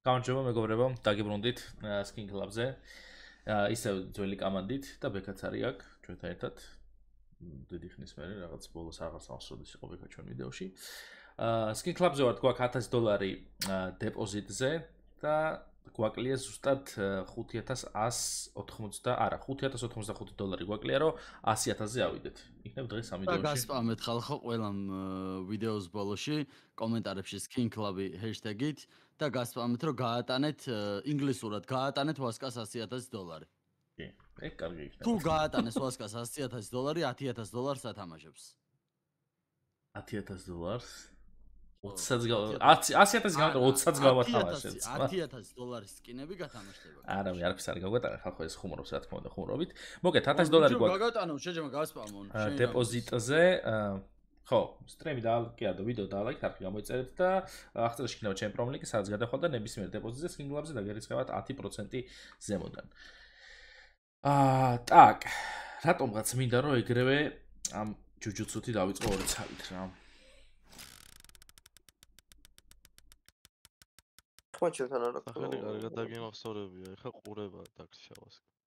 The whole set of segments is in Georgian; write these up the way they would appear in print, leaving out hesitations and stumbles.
გამარჯობა მეგობრებო, დაგიბრუნდით Skin Club-ზე. ისევ ძველი კამანდით და ბექაც არის აქ ჩვენთან ერთად. დიდი ხნის მერე რაღაც ბოლოს აღარ სამსროდის იყო ბექა ჩვენ ვიდეოში. Skin Club-ზე ვართ, გვაქვს $1000 დეპოზიტზე და გვაკლია ზუსტად $5185 გვაკლია, რომ $100,000-ზე ავიდეთ. იქნებ დღეს ამ ვიდეოში. და გასპამეთ ხალხო ყველამ ვიდეოს ბოლოში კომენტარებში Skin Club-ი ჰეშტეგით და გასპამეთ რომ გაატანეთ ინგლისურად გაატანეთ ვასკას $100,000. კი, ეგ კარგი იქნება. თუ გაატანეს ვასკას $100,000, $10,000 ათამაშებს. $10,000 100,000 გამოტა 20-ს გავათამაშეთ. $10,000 სკინები გათამაშდება. არა, მე არაფერს არ გავატანე, ხალხო ეს ხუმრობს, რა თქმა უნდა, ხუმრობით. მოგეთ $1000 გვაქვს. გაგატანო, შეჯება გასპამონ. დეპოზიტზე, ხო, სტრიმი და კი არა, ვიდეო დალაიქეთ, არქი გამოიწერეთ და აღწერაში იქნება ჩემი პრომლინკი, სადაც გადახვალ და ნებისმიერ დეპოზიტზე Skin Club-ზე დაგერიცხებათ 10% ზემოდან. Так, რატომღაც მინდა რომ ეგრევე ამ ჯუჯუცუთი დავიწყო 2 წამით რა. ხო ჩემთან არა ახალი კარგად დაგიმახსოვრებია, ეხა ყურება დაგშავას.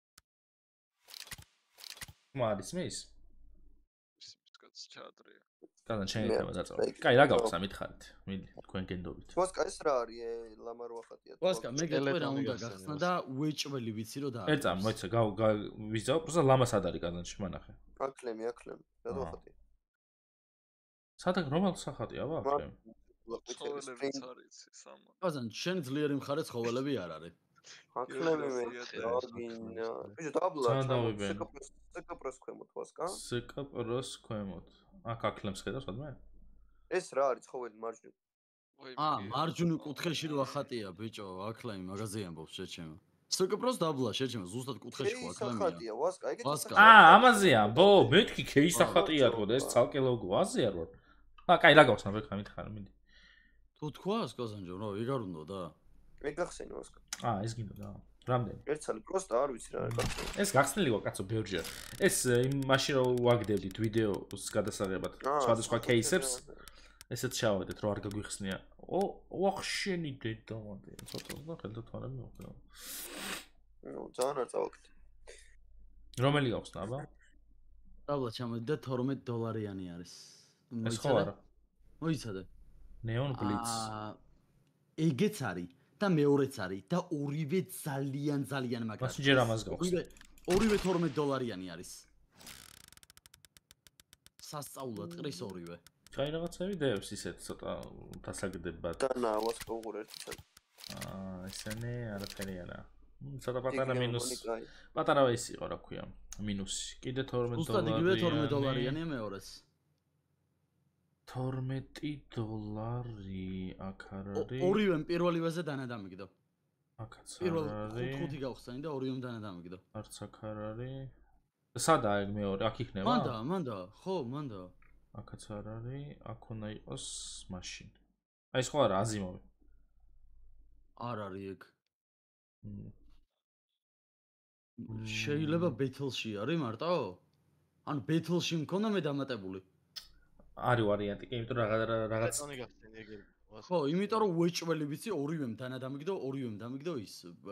მარის მის? კაც ჩაადრია. კანა შეიძლება დაწვა. კაი, რა გაქვს ამითხარით? მიდი, თქვენ გენდობით. ვასკა ეს რა არის? ლამარ ვახატია. ვასკა მე გეტყვი რა უნდა გახსნა და უეჭველი ვიცი რომ დააქვს. ერთამ, მოიცა, ვიზაო, პროსტა ლამას ად არის კაზანში მანახე. აკლემი. რა ვახატია? სადაგ რომელ სახატია ვა აკლემი? ცხოველებიც არის სამა. კაზან, შენ ძლიერი მხარე ცხოველები არ არის. აკლემი მე დაგინა. ბიჭო დაბლა. სკპროს ქვემოთ ვასკა? სკპროს ქვემოთ. აქ აკლემს ხედავს ვადმე? ეს რა არის ცხოველი მარჯვნივ? მარჯვნივ კუთხეში რო ახატია ბიჭო, აკლემი მაგაზე ამბობს შეჩემა. სკპროს დაბლა შეჩემა, ზუსტად კუთხეში ხო აკლემია. ახატია ვასკა, ეგეც ამაზეა, ბო, მეთქი кейს ახატია თქო და ეს ცალკე ლოგო აზია რო. კაი, რა გაქვს ნაბექა მითხარ მიდი. თუ თქვას კაზანჯო, რა ეგარ უნდა და. მე გახსენე ვასკა. ეს გინდა და. რამდენი? ერთსალი პროსტა არ ვიცი რა არის. ეს გახსნილი გო კაცო ბევრჯერ. ეს მაშინ რომ ვაგდებდით ვიდეოს გადასაღებად სხვადასხვა кейსებს, ესეც ჩავედეთ რომ არ გაგვიხსნია. ვახშენი დედამადე, ცოტა და ხელთათვარე მოვხდა. ძალიან არ წავაკეთე. რომელი გაქვს აბა? დაბლა ჩამოდი და $12 არის. ეს ხო არა? მოიცადე. Neon Blitz. ეგეც არის და მეორეც არის და ორივე ძალიან მაგარი. მას ჯერ ამას გაქვს. ორივე $12 არის. სასწაულად ყრის ორივე. კაი რაღაცები დევს ისეთ ცოტა დასაგდებად. დანა ვასკა უღურ ერთად. ესენი არაფერი არა. ცოტა პატარა მინუს. პატარა ის იყო რა ქვია. მინუსი. კიდე $12. უბრალოდ იგივე $12-იანია მეორეც. $12 აქ არ არის. ორივემ პირველივეზე დანა დამიგდო. აქაც არ არის. ხუთი გავხსენი და ორივემ დანა დამიგდო. არც აქ არ არის. სადაა ეგ მეორე? აქ იქნება? მანდა, ხო, მანდა. აქაც არ არის. აქ უნდა იყოს მაშინ. აი ეს ხო არა აზიმოვი. არ არის ეგ. შეიძლება ბეთლში არის მარტო? ანუ ბეთლში მქონდა მე დამატებული. არის ვარიანტი, კი, იმიტომ რომ რაღაც ხო, იმიტომ რომ უეჭველი ვიცი, ორივემ დანა დამიგდო, ორივემ დამიგდო ის.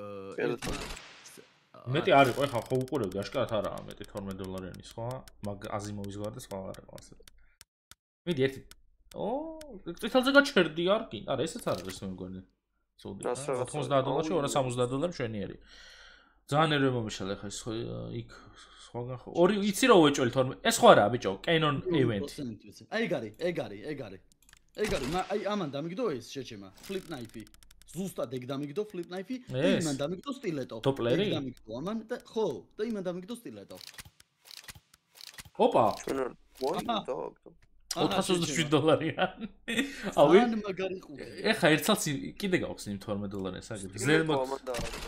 მეტი არ იყო, ეხლა ხო უყურებდი, აშკარად არაა მეტი $12-იანი სხვა, მაგ აზიმოვის გარდა სხვა არ იყო ასე. მიდი ერთი. წითელზე გაჩერდი არ კი? არა, ესეც არ არის მე მგონი. სულ $90-ში $270 მშვენიერი. ძალიან ერე მომიშალა ეხლა ის იქ სხვაგან ხო. ორი იცი რა უეჭველი 12. ეს ხო არაა ბიჭო, Canon event. აი ეგ არის. აი ამან დამიგდო ეს შეჩემა, flip knife-ი. ზუსტად ეგ დამიგდო flip knife-ი და იმან დამიგდო სტილეტო. დოპლერი? დამიგდო ამან და ხო, და იმან დამიგდო სტილეტო. ოპა. ჩვენ არ ვაი $427-იან. ავი მაგარი ყუთი. ეხა ერთსაც კიდე გაქვს იმ $12-ს აგერ. ზემოთ.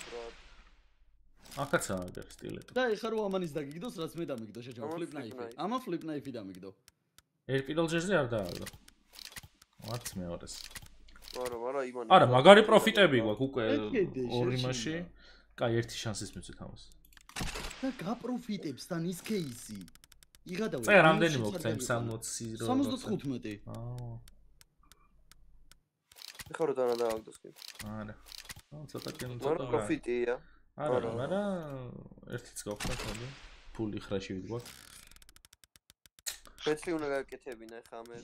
აქაც არის სტილეტო. და ეხა რო ამანის დაგიგდოს, რაც მე დამიგდო შეჩემა flip knife-ი. ამა flip knife-ი დამიგდო. ერთ პირველ ჯერზე არ დააგდო. არც მეორეს. არა, იმან. არა, მაგარი პროფიტები გვაქვს უკვე ორი მასში. კაი, ერთი შანსის მივცეთ ამას. და გაპროფიტებს თან ის кейსი. იღადავე. წე რამდენი მოგცა იმ 60 რო? 75. ეხლა რა დანა დააგდოს კი. არა. ცოტა კენ მაგრამ ცოტა. პროფიტია. არა, მაგრამ ერთიც გავხსნათ მოდი. ფული ხრაში ვიდგოთ. ბეთლი უნდა გაკეთებინა ხა მე.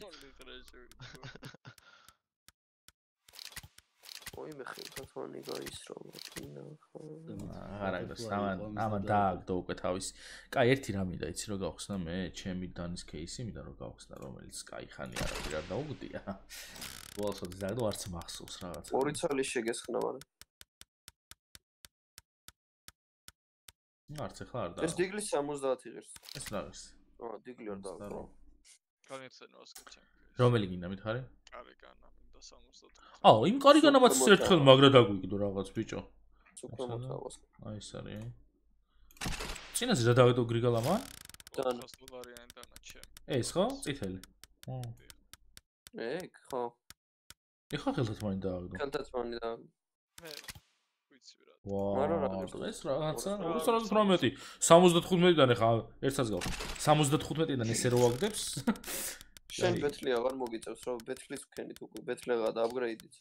ой მე ხელთათვანი გაისროლა კინა ხა. არა გას ამან დააგდო უკვე თავის. კაი, ერთი რა მინდა იცი რომ გავხსნა მე, ჩემი დანის кейსი მინდა რომ გავხსნა, რომელიც კაი ხანი არაფერ არ დაუგდია. ბოლოსოდეს დააგდო არც მახსოვს რაღაცა. ორი ცალი შეგესხნა მაგრამ. არც ახლა არ და. ეს დიგლის 70 იღებს. ეს რა არის? დიგლი არ დააგდო. განიცენო ასკაჩენ. რომელი გინდა მითხარი? კარიგანა მინდა 70. აუ, იმ კარიგანამაც ერთხელ მაგრა დაგვიგდო რაღაც ბიჭო. უფრო მოწავას. აი ეს არის. წინაზე რა დავედო გრიგალამა? $400 დანა ჩემ. ეს ხო? წითელი. ეგ ხო. ეხლა ხელთათმანი დააგდო. ხელთათმანი და მე ვიცი რა. ვაა, ეს რაღაცა 218. 75-დან ეხლა ერთსაც გავხ. 75-დან ესე რო აგდებს. შენ ბეთლი აღარ მოგიწევს რა ბეთლის ვქენით უკვე ბეთლეღა და აპგრეიდით.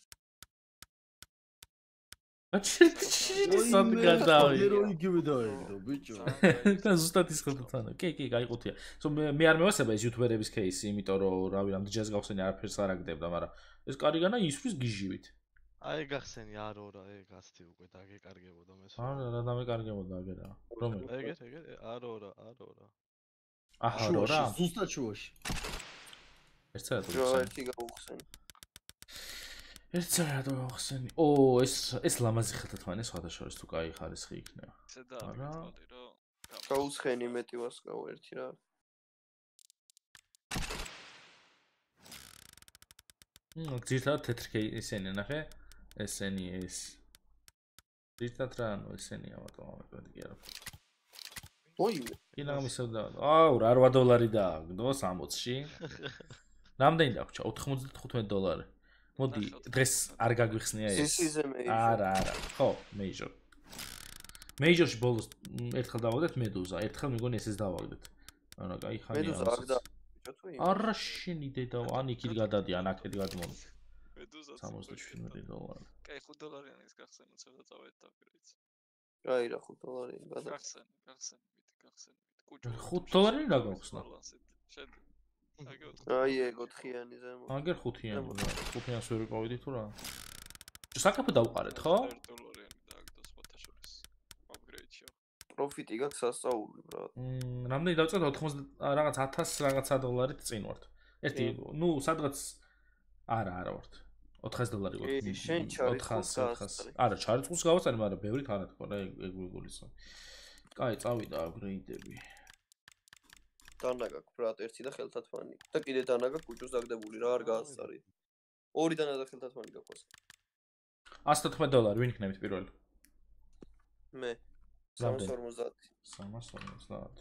აჩი სადღადავი. რო იგივე დაეგდო ბიჭო. და ზუსტად ის ხელთათმანი. კი, გაიყუთია. მე არ მევასება ეს იუთუბერების кейსი, იმიტომ რომ რავი, რამდენჯერს გავხსენი არაფერს არ აგდებდა, მაგრამ ეს კარიგანა ისვრის გიჟივით. აი გახსენი არა, ეგ ასეთი უკვე დაგეკარგებოდა მე. არა, რა დამეკარგებოდა აგერა. რომელი? ეგ არა. აჰა, რა. ზუსტად შუაში. ერთსა რა რა ერთი გავხსენი. ერთსა რა გავხსენი. ეს ლამაზი ხელთათმანი სხვადასხვა თუ კაი ხარისხი იქნება. ესე დააგდოდი რომ გაუცხენი მეტი ვასკაო ერთი რა. ძირთადად თეთრი ესენი ნახე? ესენი ეს. ძირთადად რა ანუ ესენია მარტო ამეთქვი კი არა. ой კინა გამისავდა. აუ, რა $8 დააგდო 60-ში. რამდენი დაგვრჩა? $95. მოდი, დღეს არ გაგვიხსნია ეს. სისიზე მეიჟორ. არა, ხო, მეიჟორ. მეიჟორში ბოლოს ერთხელ დავაგდეთ მედუზა, ერთხელ მეგონი ესეც დავაგდეთ. ანუ კაი ხანია. მედუზა არ ბიჭო თუ იმ. არა შენი დედა, ან იქით გადადი, ან აქეთ გადმოდი. მედუზა $77. კაი $5-ის გახსენო ცოტა წავედ დაგრეიც. კაი რა $5 გადა. გახსენი. კუჭო. $5 რა გავხსნა? შედი. აი ეგ 4-იანი ზემო. აგერ 5-იანი, 5-იანს ვერ ვიყავიდი თუ რა. საკაფე დავყარეთ, ხო? $1 დააგდო სპოტაშორის. აპგრეიდში. პროფიტი გაქვს სასწაული ბრატ. რამდენი დავწერ 80 რაღაც 1000 რაღაცა $-ით წინ ვართ. ერთი, სადღაც არა ვართ. $400 გვაქვს. შენ ჩარის 400. არა, ჩარის ყურს გავაწარე, მაგრამ ბევრით არა თქო რა, ეგ ვიგულისო. კაი, წავიდა აპგრეიდები. დანა გაქვს ბრატ ერთი და ხელთათმანი. და კიდე დანა გაქვს კუჭოს დაგდებული რა არ გაასწარი. ორი დანა და ხელთათმანი გაქვს. $114 ვინ იქნებით პირველი? მე 350. 350.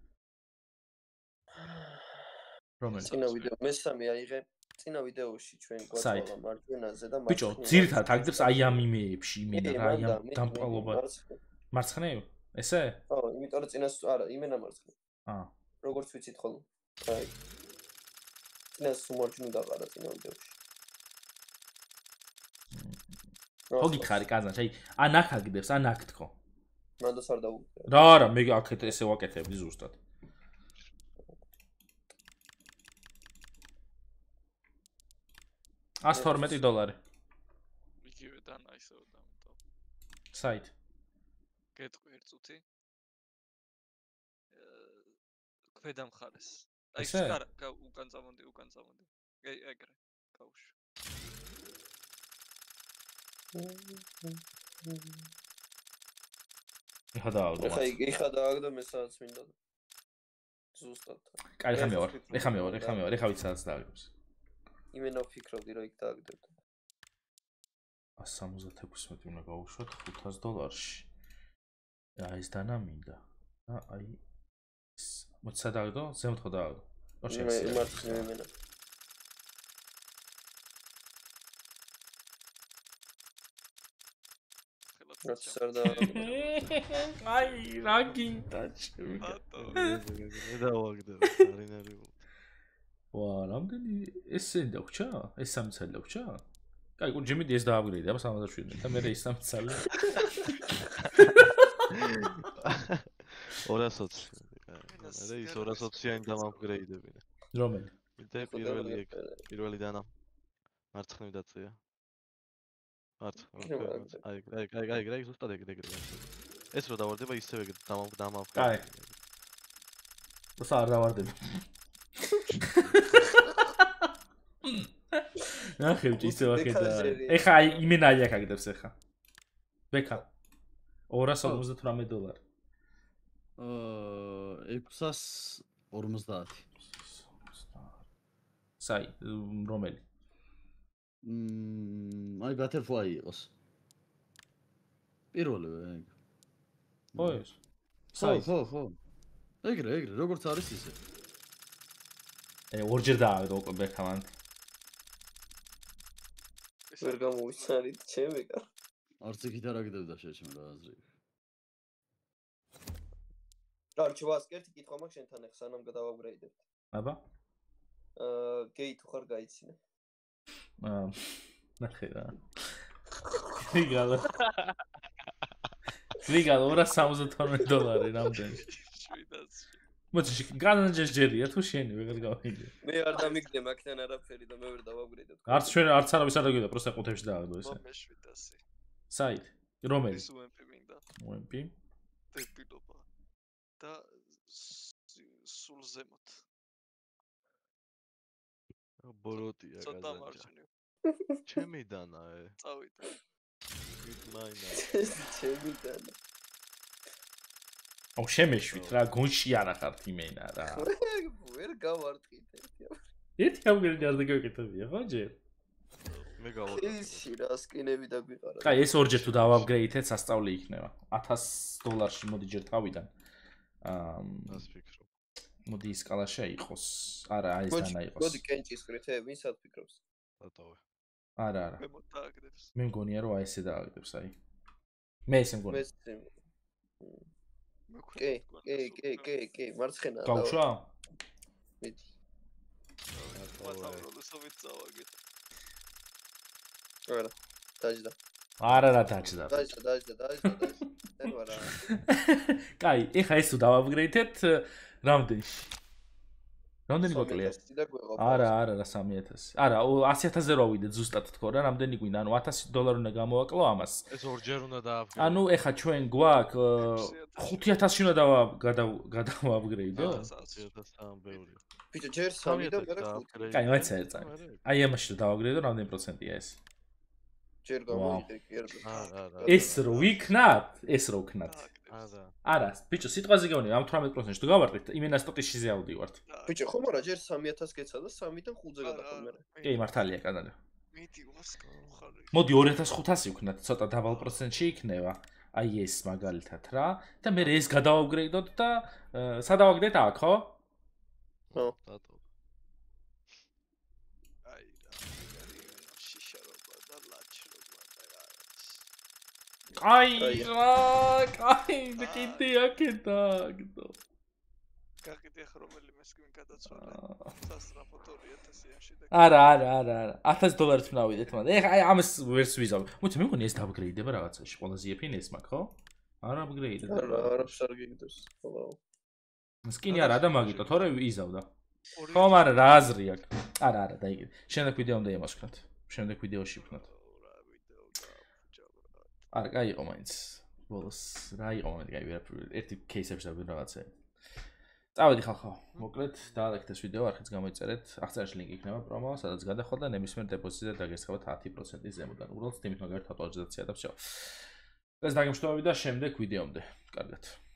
რომელი? წინა ვიდეო მესამე აიღე. წინა ვიდეოში ჩვენ გვაწვალა მარჯვენაზე და ბიჭო, ძირითადად აგდებს აი ამ იმეებში, იმენა რა, აი ამ დამპყრობა. მარცხნივ? ესე? ხო, იმიტომ რომ წინას არა, იმენა მარცხნივ. აა. როგორც ვიცით ხოლმე. აი. წინას უმარჯვნივ დაყარა წინა ვიდეოში. ხო გითხარი კაზან, აი ან აქ აგდებს, ან აქ თქო. მანდას არ დაუგდე. რა, მე აქეთ ესე ვაკეთებდი ზუსტად. $112. იგივე დანა ისევ დამტო. საით? გეტყვი ერთ წუთი. ქვედა მხარეს. აი ესე? არა, უკან წამოდი. ეგრე. გაუშვი. ეხა დააგდო. ეხა დააგდო მე სადაც მინდა. ზუსტად. კაი, ეხა მე ვარ, ეხა ვიცი სადაც დააგდებს. იმენა ვფიქრობდი რომ იქ დააგდებდა. 176 უნდა გავუშვათ $500-ში. რა ეს დანა მინდა. და აი მოცა დააგდო, ზემოთ ხო დააგდო. მე მარცხნივ იმენა. რაც არ დააგდო. აი, რა გინდა ჩემი. დავაგდებ, არინარი. ვა, რამდენი ესენი დაგვრჩა? ეს 3 წელი დაგვრჩა? კაი, ჯიმი ეს დააპგრეიდე, აბა 77 და მე ის 3 წელი. 220. და ის 220-იანი დამაპგრეიდებინე. რომელი? მე პირველი დანა. მარცხნივ დაწია. აი, ზუსტად ეგრე. ეს რო დავარდება ისევე დამაპგრეიდე. კაი. როცა არ დავარდები. ნახე, ისე ვახედა. ეხა იმენა აიაკ აგდებს ეხა. ბექა. $258. 650. საი, რომელი? აი Butterfly იყოს. პირველივე ეგ. ხო ეს. საი. ხო. ეგრე, როგორც არის ისე. ორჯერ დააგდო უკვე ბექამან. ვერ გამოვიცანით ჩემი კა. არც იქით არ აგდებდა შეჩემ რა აზრი. გარჩევას კერთი კითხვა მაქვს შენთან ახ სანამ გადავაპგრეიდებთ. აბა. გეი თუ ხარ გაიცინე. ნახე რა. ვიგალ $270 რამდენი? 700. მოდი განანჯერია თუ შენი ვეღარ გავიგე. მე არ დამიგდე მაგთან არაფერი და მე ვერ დავაპგრეიდებ. არც არავის არ დაგვიდა, პროსტა ყუთებში დააგდო ესე. მე 700. საით? რომელი? ის UMP მინდა. UMP? დებილობა. და სულ ზემოთ. ბოროტია ცოტა გაზანჯა. მარჯვნივ. ჩემი დანაე. წავიდა. ვიტმაინა. ჩემი დანა. აუ შემეშვით რა, გონში არა ხართ იმენა რა. ვერ გავარტყით ერთი. ერთი ამგერი არ დაგეკეთებია, ხო ჯერ? მე გავაკეთე. ისი რა სკინები დაგვიყარა. კაი, ეს ორჯერ თუ დავაპგრეიდეთ, სასწავლი იქნება. $1000 მოდი ჯერ თავიდან. მას ფიქრობ. მოდი ის კალაშა იყოს. არა, ეს დანა იყოს. მოდი კენჭის ხრით, ვინსაც ფიქრობს? დატოვე. არა. მე მოდააგდებს. მე მგონია რომ ესე დააგდებს აი. მე ესე მგონია. კი, მარცხენა. გავშვა? მიდი. მათავროლოსობით წავაგეთ. არა, დაჯდა. არა, დაჯდა. დაჯდა. ენ ვარა. კაი, ეხა ეს თუ დავაპგრეიდეთ, რამდენში? რამდენი გვაკლია? არა, რა 3000. არა, 100000-ზე რო ავიდეთ ზუსტად თქო რა, რამდენი გვინდა? ანუ $1000 უნდა გამოვაკლო ამას. ეს ორჯერ უნდა დააპგრეიდო. ანუ ეხა ჩვენ გვაქვს 5000-ში უნდა გადავაპგრეიდო? 1000 ბევრი. ბიჭო, ჯერ 3 და მერე 5. კაი, მაინც ერწა. აი ამაში რომ დავაპგრეიდო, რამდენი პროცენტია ეს? ჯერ გამოიწე კი არა. ეს რო ვიქნათ, ეს რო ვქნათ. არა, ბიჭო, სიტყვაზე გეუბნები, ამ 18%-ში თუ გავარტყით, იმენა სტოტიშიზე ავდივართ. ბიჭო, ხომ არა, ჯერ 3000 გეცა და 3-დან 5-ზე გადაყოლ მე. კი, მართალია, კანადა. მიდი ვასკავხარი. მოდი 2500 ვქნათ, ცოტა დაბალ პროცენტში იქნება. აი ეს მაგალითად რა და მე ეს გადავაპგრეიდოთ და სადავაგდეთ აქ, ხო? ხო. დატოვე. აი და შიშარობა და ლაჩრობა და კაი, კიდე აქედაგდო. გაკეთე ხრომელი მესკინ გადაცვალე. სასტრაფო 2000-იანში და არა, $1000 მნავიდეთ მანდ. ეხა აი ამას ვერს ვიზავ. მოდი მე მგონი ეს დააპგრეიდება რაღაცაში. ყველაზე ეფინ ეს მაგ, ხო? არა აპგრეიდებ. არა, არ გიგდოს. ხო. სკინი არა და მაგიტო, თორე იზავდა. ხო, მაგრამ რა აზრი აქვს? არა, დაიგე. შემდეგ ვიდეომდე იმას ვქნათ. შემდეგ ვიდეოში ვქნათ. არა, კაი იყო მაინც. ბოლოს რა იყო მომენტი, კაი, ერთი кейსებში დავიდე რაღაცა. წავედი ხალხო, მოკლედ დაალექეთ ეს ვიდეო, არხიც გამოიწერეთ, აღწერაში ლინკი იქნება პრომო, სადაც გადახვალ და ნებისმიერ დეპოზიტზე დაგესხებათ 10%-ის ზემოდან. უბრალოდ თვითონ მაგალითად ავტომატიზაცია და всё. ეს დაგემშვიდობები და შემდეგ ვიდეომდე. კარგად.